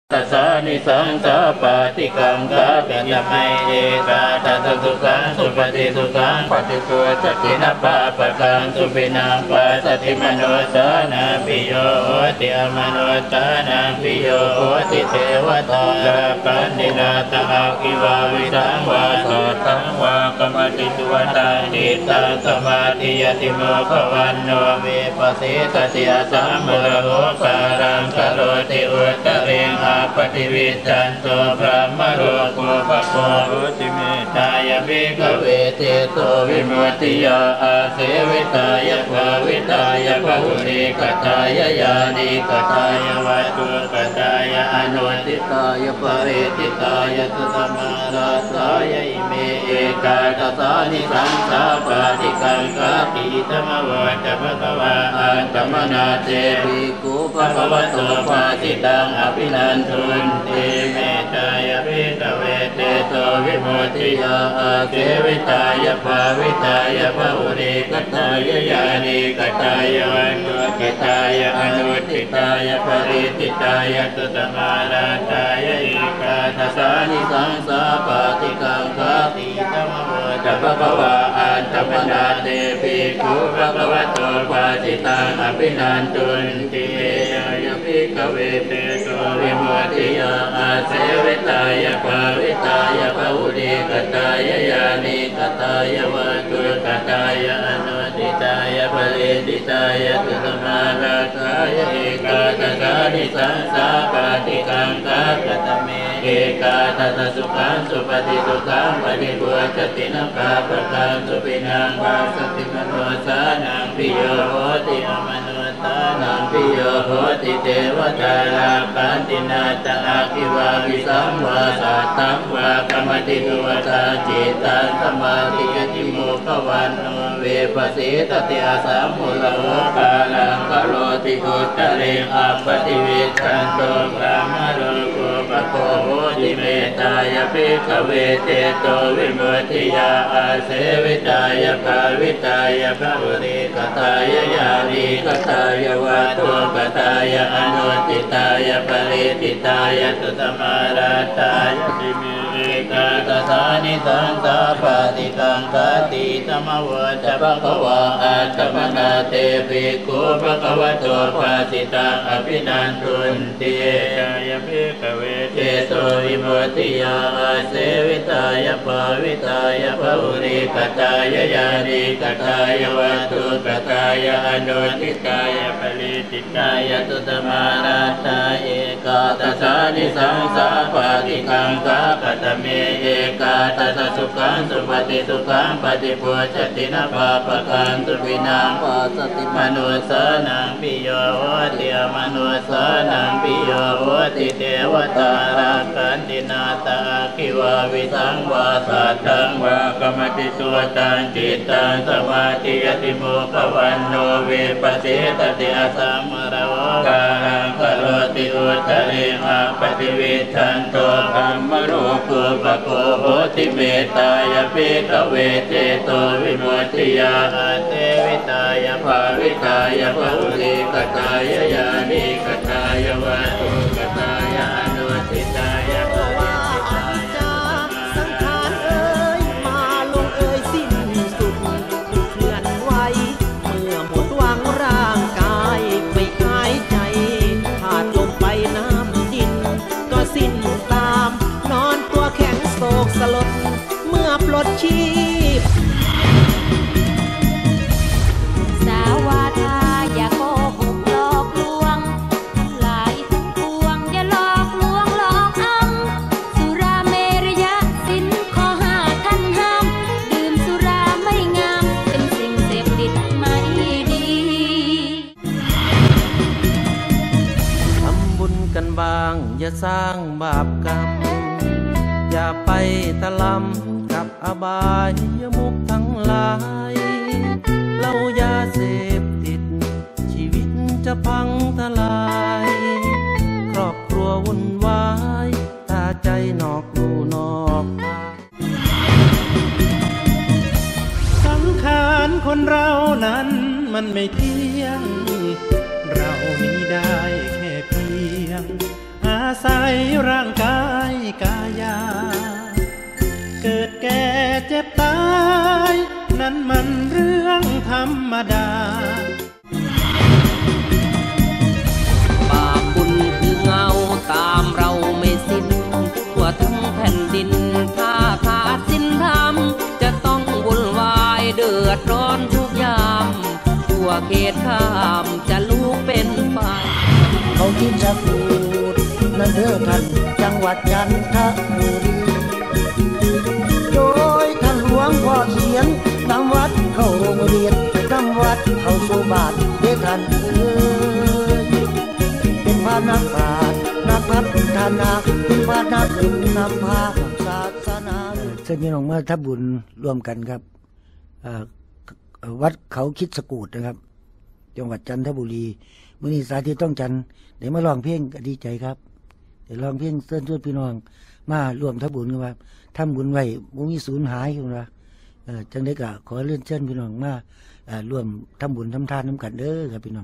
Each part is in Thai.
ตัสสานิสังสาปาติกังกาปิยะไมเอกาทัสสุขังสุปฏิสุขังปฏิตัวสตินาปะปะกังสุปินังปัสสติมโนสานาปิโยโหติอมโนสานาปิโยโหติเทวตาปันตินาตาคิวาวิสังวาสัตตังวากรรมติตัวตังจิตตังสมาธิยติโมขวันโนเวปสิสติอาสัมมโลการังกโรติอุตเรงอาปฏิวิจันโตพระมโรโกภโคติเมตายภิกขเวเตโตวิมุตติยาอาเสวิตายภาวิตายภาหุริกตายญาณิกตายวัตุกตายอนุติตายปริติตายตุตมาราสายอิเมเอกาตสานิสังสาปาติกังกาติธรรมวัจภะคะวะอันตมนาเตภิกขุภะคะวะโตภาสิตังอภินันทุนติเมตายภิกขเวเตโตวิมุตติยาอาเสวิตายภาวิตายภาหุริกตายญาณิกตายวันตุกตายอนุติตายปริติตายตุตมาราตายอิกาทัสสานิสังสาปาติกังคาติธรรมโมจะภะคะวะอันตมนาเตภิกขุภะคะวะโตภาสิตังอภินันตุนติยะภิกขเวเตโตวิมุตติยาอาเสวิตายภาวิตายภาหุริกตายญาณิกตายวัตุกตายอนุติตายปริติตายตุตมาราตายเอกาทัสสานิสังสาปาติกังกาคตเมเอกาทัสสุขังสุปฏิสุขังปฏิบัติจตินะปะปะกังสุปินังวาสติมโนสานังปิโยโหติอมโนสานังปิโยโหติเทวตาลาปันตินาตาคิวาวิสังวาสัตตังวากรรมติตัวตาจิตตังสมาธิยติโมขวันโนเวปสิตติอาสัมมุลโลกาลังกโรติอุตเรงอัปปติวิชันโตพระมโรโกภโคโหติเมตายภิกขเวเตโตวิมุตติยาอาเสวิตายภาวิตายภาหุริกตายญาณิกตายวัตุกตายอนุติตายปริติตายตุตมาราตายติเมเอกาตสานิสังสาปาติกังคาติธรรมวัจภะคะวะอัตตมนาเตภิกขุภะคะวะโตภาสิตังอภินันทุนติยะภิกขเวเตโตวิมุตติยาอาเสวิตายภาวิตายภาหุริกตายญาณิกตายวัตุกตายอนุติตายปริติตายตุตมาราตายเอกาทัสสานิสังสาปาติกังกาคตเมเอกาทัสสุขังสุปฏิสุขังปฏิปัสสตินะปะปะกังสุปินังปัสสติมโนสานังปิโยโหติอมโนสานังปิโยโหติเทวตาราคันตินาตาคิวาวิสังวาสัตตังวากรรมติตัวตังจิตตังสมาธิยติโมขวันโนเวปสิตติอาสัมมโรกาลังกโรติอุตเรงอาปฏิวิชันโตธรรมโรโกภโคโหติเมตายภิกขเวเตโตวิมุตติยาอาเสวิตายภาวิตายภาหุริกตายญาณิกตายวัตุกตายอนุติตายปริติตายสังขารเอ่ยมาลงเอ่ยสิ้นสุดเคลื่อนไหวเมื่อหมดหวังร่างกายไม่หายใจขาดลมไปน้ำดินก็สิ้นตามนอนตัวแข็งโศกสลดเมื่อปลดชีพสาวาทาอย่าโกหกหลอกลวงทั้งหลายทั้งปวงอย่าหลอกลวงหลอกอ้ำสุราเมรยะศีลข้อห้าท่านห้ามดื่มสุราไม่งามเป็นสิ่งเสพติดไม่ดีทำบุญกันบ้างอย่าสร้างบาปกรรมอย่าไปตะลำกับอบายมุขทั้งหลายเหล้ายาเสพติดชีวิตจะพังทลายครอบครัววุ่นวายตาใจนอกลู่นอกทางสังขารคนเรานั้นมันไม่เที่ยงเรานี้ได้แค่เพียงอาศัยร่างกายกายาเกิดแก่เจ็บตายนั้นมันเรื่องธรรมดาบาปบุญคือเงาตามเราไม่สิ้นทั่วทั้งแผ่นดินถ้าขาดศีลธรรมจะต้องวุ่นวายเดือดร้อนทุกยามทั่วเขตข้ามจะลุกเป็นไฟเขาคิดจะพูดนั่นเด้อท่านจังหวัดจันทบุรีโดยท่านหลวงพ่อเขียนนำวัดเข้าโรงเรียนนำวัดเข้าสู่บาทเด้อท่านเป็นพระนักปราชญ์นักพัฒนาเป็นพระนักบุญนำพาศาสนาเชิญพี่น้องมาทำบุญร่วมกันครับวัดเขาคิดสกูฏนะครับจังหวัดจันทบุรีมื้อนี้สาธิตต้องจันเดี๋ยวมาร้องเพลงก็ดีใจครับเดี๋ยวร้องเพลงเชิญชวนพี่น้องมาร่วมทำบุญกันว่าทำบุญไว้บ่มีสูญหายกันว่าจังได้ก็ขอเลื่อนเชิญพี่น้องมาร่วมทำบุญทำทานน้ำกันเด้อครับพี่น้อง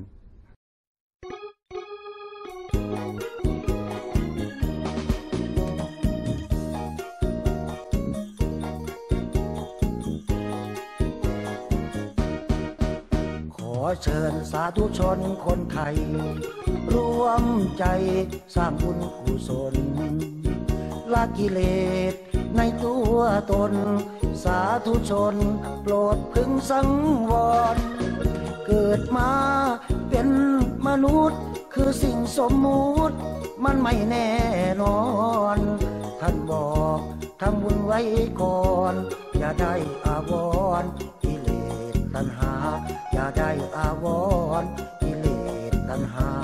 ขอเชิญสาธุชนคนไทยร่วมใจสร้างบุญกุศลละกิเลสในตัวตนสาธุชนโปรดพึงสังวรเกิดมาเป็นมนุษย์คือสิ่งสมมุติมันไม่แน่นอนท่านบอกทำบุญไว้ก่อนอย่าได้อาวรณ์กิเลสตัณหาอย่าได้อาวรณ์กิเลสตัณหา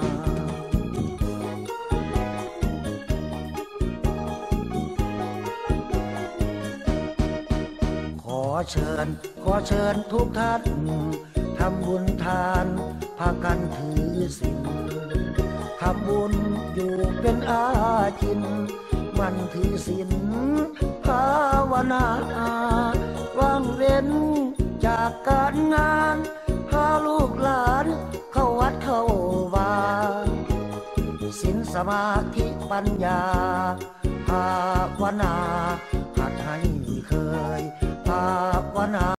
ขอเชิญทุกท่านทำบุญทานพากันถือศีลทำบุญอยู่เป็นอาจินมันถือศีลภาวนาว่างเว้นจากการงานพาลูกหลานเข้าวัดเข้าวาศีลสมาธิปัญญาภาวนาหัดให้เคยภาวนา